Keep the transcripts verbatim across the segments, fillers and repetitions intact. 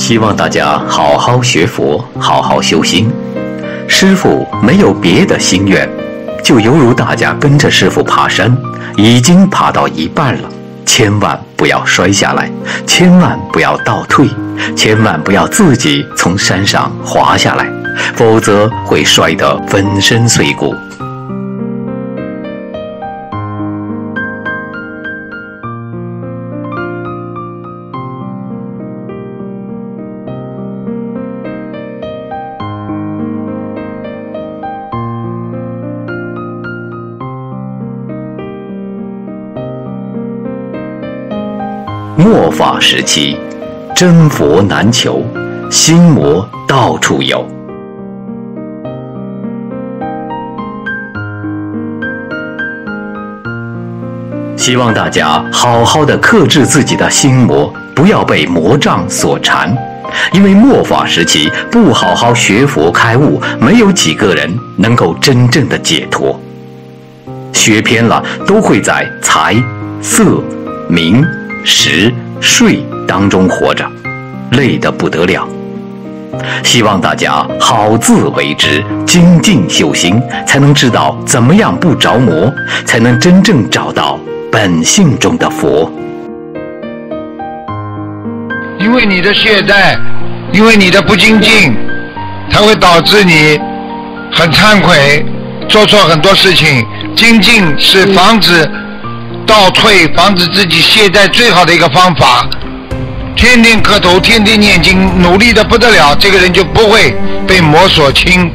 希望大家好好学佛，好好修心。师父没有别的心愿，就犹如大家跟着师父爬山，已经爬到一半了，千万不要摔下来，千万不要倒退，千万不要自己从山上滑下来，否则会摔得粉身碎骨。末法时期，真佛难求，心魔到处有。希望大家好好的克制自己的心魔，不要被魔障所缠。因为末法时期不好好学佛开悟，没有几个人能够真正的解脱。学偏了，都会在财、色、名、食、睡当中活着，累得不得了。希望大家好自为之，精进修心，才能知道怎么样不着魔，才能真正找到本性中的佛。 因为你的懈怠，因为你的不精进，才会导致你很惭愧，做错很多事情。精进是防止倒退，防止自己懈怠最好的一个方法。天天磕头，天天念经，努力的不得了，这个人就不会被魔所侵。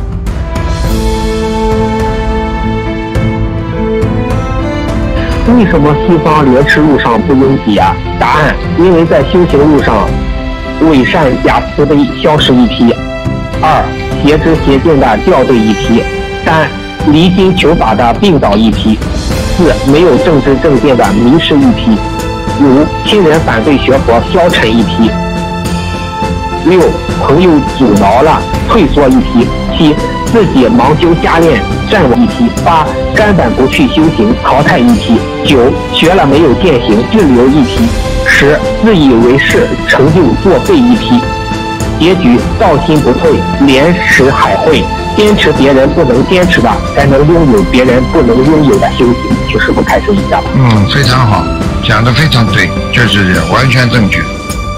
为什么西方廉耻路上不拥挤啊？答案：因为在修行路上，伪善假慈悲消失一批；二，邪知邪见的掉队一批；三，离心求法的病倒一批；四，没有正知正见的迷失一批；五，亲人反对学佛消沉一批；六，朋友阻挠了退缩一批；七，自己忙修加练占我一批；八，根本不去修行淘汰一批；九，学了没有践行滞留一批；十，自以为是成就作废一批。结局道心不退，莲池海会，坚持别人不能坚持的，才能拥有别人不能拥有的修行。请师父开示一下吧。 嗯，非常好，讲得非常对，就是这样，完全正确。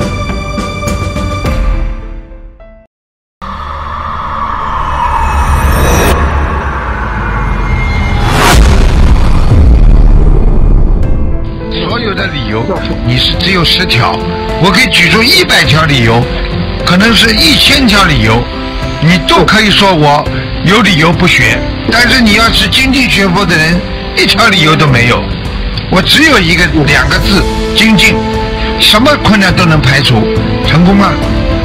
所有的理由，你是只有十条，我可以举出一百条理由，可能是一千条理由，你都可以说我有理由不学。但是你要是精进学佛的人，一条理由都没有。我只有一个两个字：精进，什么困难都能排除，成功了。